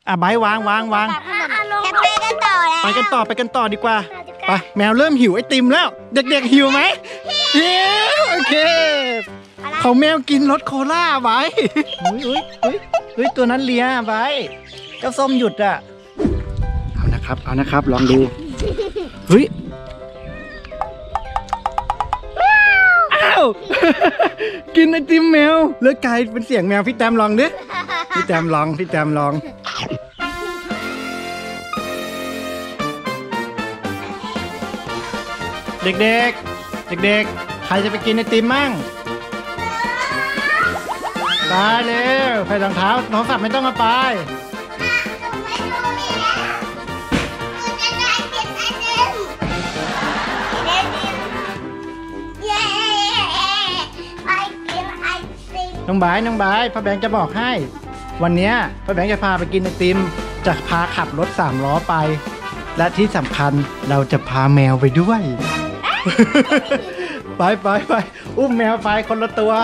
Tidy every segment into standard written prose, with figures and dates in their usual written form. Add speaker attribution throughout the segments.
Speaker 1: ไบร์ทวาง
Speaker 2: จะไปกันต่อแล้ว
Speaker 1: ไปกันต่อดีกว่าไปแมวเริ่มหิวไอติมแล้ว เด็กๆหิวไหมหิวโอเคเขาแมวกินรสโคล่าไบร์ทอุ้ยตัวนั้นเลียไบร์ทเจ้าส้มหยุดอ่ะเอานะครับลองดูเฮ้ยอ้าวกินไอติมแมวแล้วกลายเป็นเสียงแมวพี่แตมลองดิพี่แตมลองเด็กใครจะไปกินไอติมมั่งไปเร็วใส่รองเท้าโทรศัพท์ไม่ต้องเอาไปน้องบายพ่อแบงค์จะบอกให้วันนี้พ่อแบงค์จะพาไปกินไอติมจะพาขับรถ3 ล้อไปและที่สำคัญเราจะพาแมวไปด้วย ไปอุ้มแมวไปคนละตัว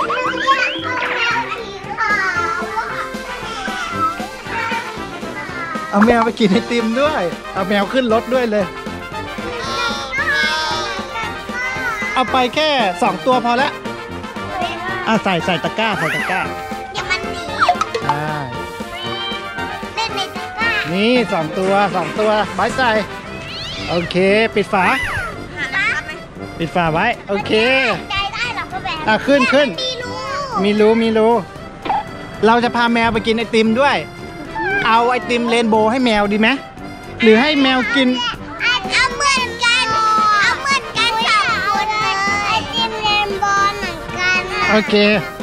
Speaker 1: เอาแมวไปกินไอติมด้วยเอาแมวขึ้นรถด้วยเลยเอาไปแค่2 ตัวพอแล้วใส่ตะกร้าอย่า
Speaker 2: มันหนี
Speaker 1: ใช่
Speaker 2: เล่นในตะกร้า
Speaker 1: นี่2 ตัวไว้ใส่โอเคปิดฝาไว้โอเค
Speaker 2: ใจได้หรอพ่อแบงค์
Speaker 1: ขึ้นมีรูเราจะพาแมวไปกินไอติมด้วยเอาไอติมเรนโบว์ให้แมวดีไหมหรือให้แมวกิน
Speaker 2: เอาเหมือนกัน2 คนเลยไอติมเรนโบว์เหมือนกัน
Speaker 1: โอเค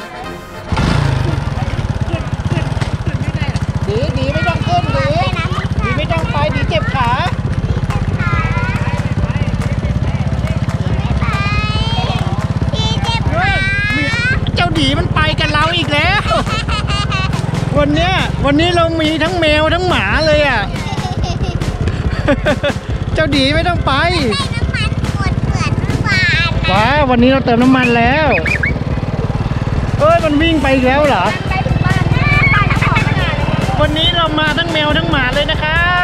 Speaker 1: ดีไม่ต้องขึ้นดีไม่ต้องไปดีเจ็บขาเจ้าดีมันไปกับเราอีกแล้ววันนี้เรามีทั้งแมวทั้งหมาเลยอ่ะ เจ้าดีไม่ต้องไปว้าวันนี้เราเติมน้ำมันแล้วมันวิ่งไปอีกแล้วเหรอวันนี้เรามาทั้งแมวทั้งหมาเลยนะครับ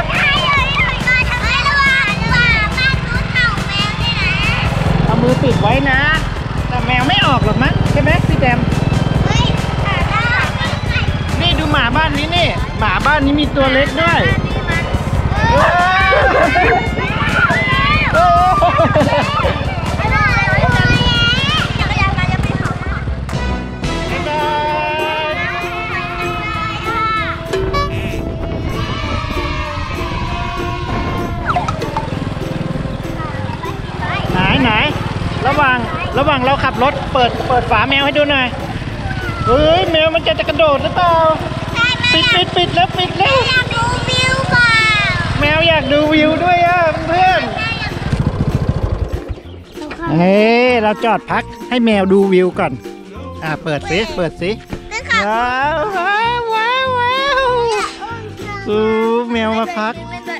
Speaker 1: เอามือปิดไว้นะแต่แมวไม่ออกหรอกมั้งใช่ไหมพี่แดมนี่ดูหมาบ้านนี้นี่หมาบ้านนี้มีตัวเล็กด้วยไหนระหว่างเราขับรถเปิดฝาแมวให้ดูหน่อยเฮ้ยแมวมันจะกระโดดหรือเปล่าปิดแล้วอยากดูวิวก่อนแมวอยากดูวิวด้วยอ่ะเพื่อนเราจอดพักให้แมวดูวิวก่อนเปิดสิว้าวแมวมาพัก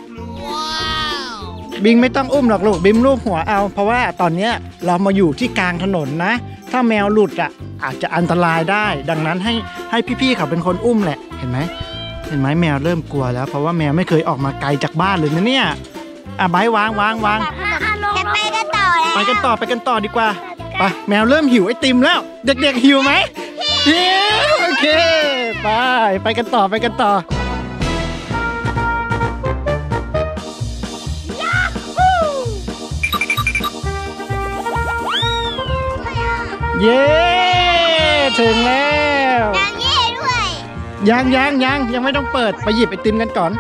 Speaker 1: บิงไม่ต้องอุ้มหรอกลูกบิมลูบหัวเอาเพราะว่าตอนนี้เรามาอยู่ที่กลางถนนนะถ้าแมวหลุดอาจจะอันตรายได้ดังนั้นให้พี่ๆเขาเป็นคนอุ้มแหละเห็นไหมแมวเริ่มกลัวแล้วเพราะว่าแมวไม่เคยออกมาไกลจากบ้านเลยนะเนี่ยไบร์ทวาง
Speaker 2: จะไปกันต่อแล้ว
Speaker 1: ไปกันต่อดีกว่าไปแมวเริ่มหิวไอติมแล้วเด็กๆหิวไหมหิวโอเคไปกันต่อเย้ถึงแล้วยังไม่ต้องเปิดไปหยิบไอติมกันก่อน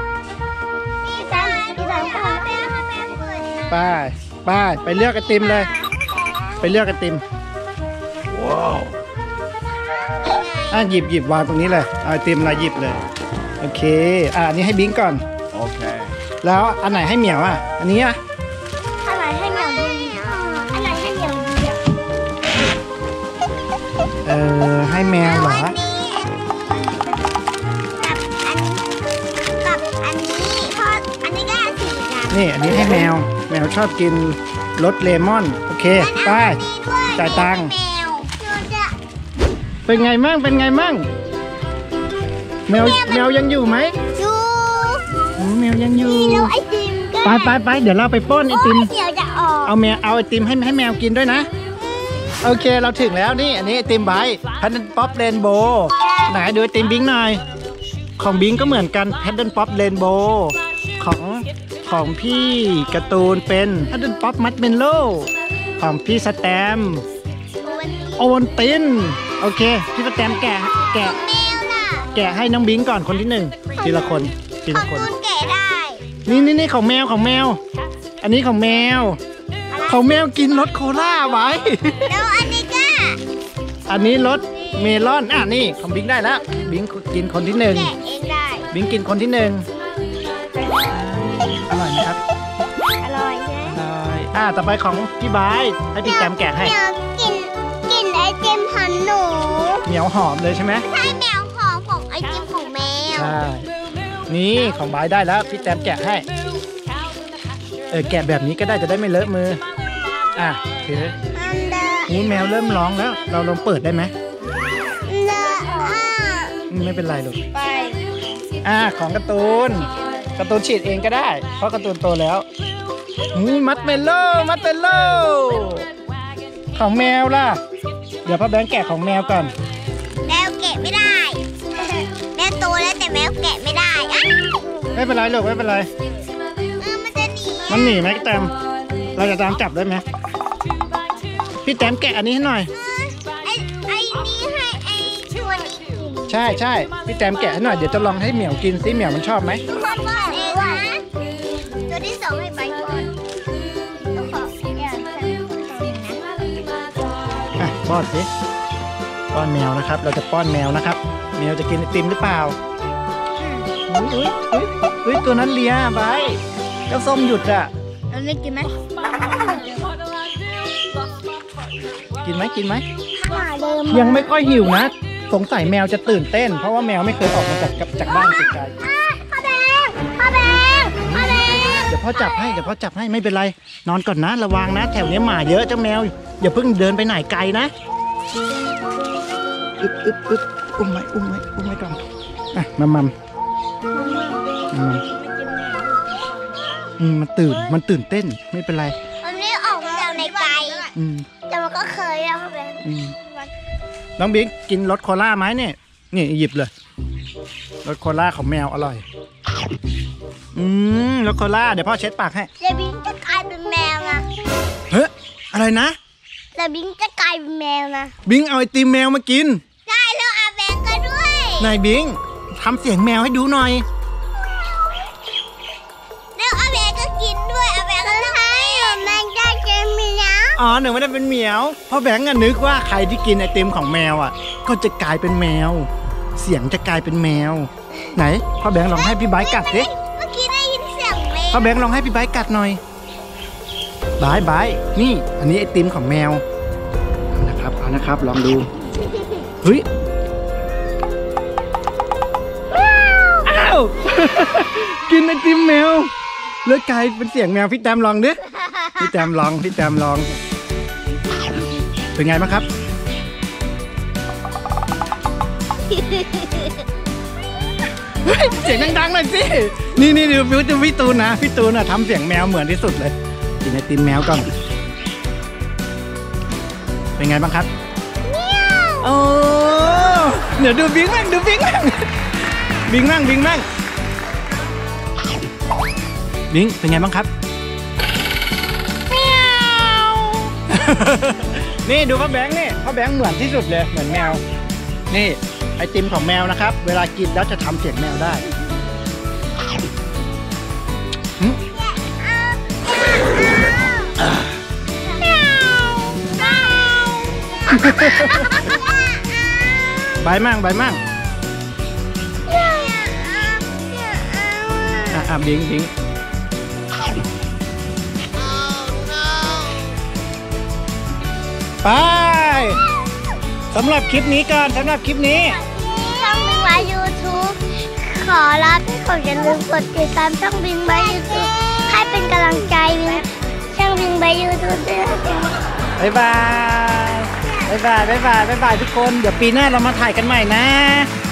Speaker 1: ไปเลือกไอติมเลยไปเลือกไอติมว้าวหยิบวางตรงนี้เลยไอติมอะไรหยิบเลยโอเคอันนี้ให้บิงก่อนโอเคแล้วอันไหนให้เหมียวอันนี้
Speaker 2: อะไรให้เหมียวดูอะไรให้เหมียวดู
Speaker 1: ให้แมวเหรอ
Speaker 2: กับอันนี้เพราะอันนี้ก็สีดำ
Speaker 1: นี่อันนี้ให้แมวชอบกินรสเลมอนโอเคไปจ่ายตังค์เป็นไงมั่งแมวยังอยู่ไหม
Speaker 2: อยู่
Speaker 1: แมวยังอยู่
Speaker 2: แล้วไอติมก็
Speaker 1: ไปเดี๋ยวเราไปป้อนไอติม
Speaker 2: เดี๋ยวจะออก
Speaker 1: เอาไอติมให้แมวกินด้วยนะโอเคเราถึงแล้วนี่อันนี้ไอติมไบท์แพดเดิลป๊อปเรนโบว์ไหนดูไอติมบิงหน่อยของบิงก็เหมือนกันแพดเดิลป๊อปเรนโบว์ของพี่การ์ตูนเป็นแพดเดิลป๊อปมัดเมนโลของพี่สแตมโอวันตินโอเคพี่สแตมแกะให้น้องบิงก่อนคนที่หนึ่งทีละคน
Speaker 2: แกะได้
Speaker 1: นี่ของแมวอันนี้ของแมวกินรสโคล่าไว้
Speaker 2: แล้วอันนี้ก็
Speaker 1: อันนี้รสเมลอนนี่ของบิงได้แล้วบิงกินคนที่หนึ่ง
Speaker 2: แกะเองได้
Speaker 1: บิงกินคนที่หนึ่งอร่อยไหมครับ
Speaker 2: อร่อยใช่ไหม
Speaker 1: อร่อยต่อไปของพี่บายให้พี่แตมแกะให้
Speaker 2: กินไอติมหันหนู
Speaker 1: เหนียวหอมเลยใช่ไหม
Speaker 2: ใช่แมวหอมของไอติมของแมว
Speaker 1: ใช่นี่ของบายได้แล้วพี่แตมแกะให้แกะแบบนี้ก็ได้จะได้ไม่เลอะมือถือนี่แมวเริ่มร้องแล้วเราลองเปิดได้ไหมไม่เป็นไรหรอกของการ์ตูนฉีดเองก็ได้เพราะการ์ตูนโตแล้วมัดเมลโล่ของแมวล่ะเดี๋ยวพ่อแบงค์แกะของแมวก่อน
Speaker 2: แมวแกะไม่ได้แมวโตแล้วแต่แมวแกะไม่ได้
Speaker 1: ไม่เป็นไรลูกไม่เป็นไรมันหนีไหมแตมเราจะตามจับได้ไหมพี่แตมแกะอันนี้ให้หน่อย
Speaker 2: ไอ้นี้ให้ไอ้ชวนนี้
Speaker 1: ใช่พี่แตมแกะให้หน่อยเดี๋ยวจะลองให้เหมียวกินซิเหมียวมันชอบไหม
Speaker 2: ป้อนเองนะตัวที่2ให้ไปก่อน
Speaker 1: ป้อนสิป้อนแมวนะครับเราจะป้อนแมวนะครับแมวจะกินไอติมหรือเปล่าอุ้ยตัวนั้นเลียไปเจ้าส้มหยุด
Speaker 2: อันนี้กินไหม
Speaker 1: ยังไม่ค่อยหิวนะสงสัยแมวจะตื่นเต้นเพราะว่าแมวไม่เคยออกมาจากบ้านสุดใจ
Speaker 2: พ่อแบง
Speaker 1: เดี๋ยวพ่อจับให้ไม่เป็นไรนอนก่อนนะระวังนะแถวนี้หมาเยอะเจ้าแมวอย่าเพิ่งเดินไปไหนไกลนะอุ้มไว้ก่อนมัมมันตื่นเต้นไม่เป็นไร
Speaker 2: มันไม่ออกมาจากในไกลแต่มันก็เคยแล้วพ่อแบงค์
Speaker 1: น้องบิ๊กกินรสโคล่าไหมเนี่ยนี่หยิบเลยรสโคล่าของแมวอร่อยรสโคล่าเดี๋ยวพ่อเช็ดปากให้
Speaker 2: แต่บิ๊กจะกลายเป็นแมวนะ
Speaker 1: เฮ้ยอะไรนะ
Speaker 2: แต่บิ๊กจะกลายเป็นแมวนะ
Speaker 1: บิ๊กเอาไอติมแมวมากิน
Speaker 2: ได้แล้วอาแบงก็ด้วย
Speaker 1: นายบิ๊กทำเสียงแมวให้ดูหน่อย
Speaker 2: แล้วอาแบงก็กินด้วยอาแบงก็ให้แมงจะเป็นเหมียว
Speaker 1: หนูไม่ได้เป็นเหมียวพ่อแบงค์นึกว่าใครที่กินไอติมของแมวก็จะกลายเป็นแมวเสียงจะกลายเป็นแมวไหนพ่อแบงค์ลองให้พี่ไบค์กัดสิ
Speaker 2: เมื่อกี้ได้ยินเสียงแมว
Speaker 1: พ่อแบงค์ลองให้พี่ไบค์กัดหน่อยไบค์นี่อันนี้ไอติมของแมวเอานะครับลองดูเฮ้ยอ้าวกินไอติมแมวเลยกลายเป็นเสียงแมวพี่แตมลองดิพี่แตมลองเป็นไงบ้างครับเสียงดังๆหน่อยสินี่ดูพี่ตูนนะทำเสียงแมวเหมือนที่สุดเลยกินไอติมแมวก่อนเป็นไงบ้างครับโอ้เดี๋ยวดูบิงมั่งบิงเป็นไงบ้างครับนี่ดูพ่อแบงค์นี่พ่อแบงค์เหมือนที่สุดเลยเหมือนแมวนี่ไอติมของแมวนะครับเวลากินแล้วจะทำเสียงแมวได้ใบมั่งบิงไปสำหรับคลิปนี้ก่อนช่องบิง
Speaker 2: ไบค์ YouTube ขอรับให้ผมอย่าลืมกดติดตามช่องบิงไบค์ YouTube ให้เป็นกำลังใจช่องบิงไบค์ YouTube ด้วย
Speaker 1: บ๊ายบายทุกคนเดี๋ยวปีหน้าเรามาถ่ายกันใหม่นะ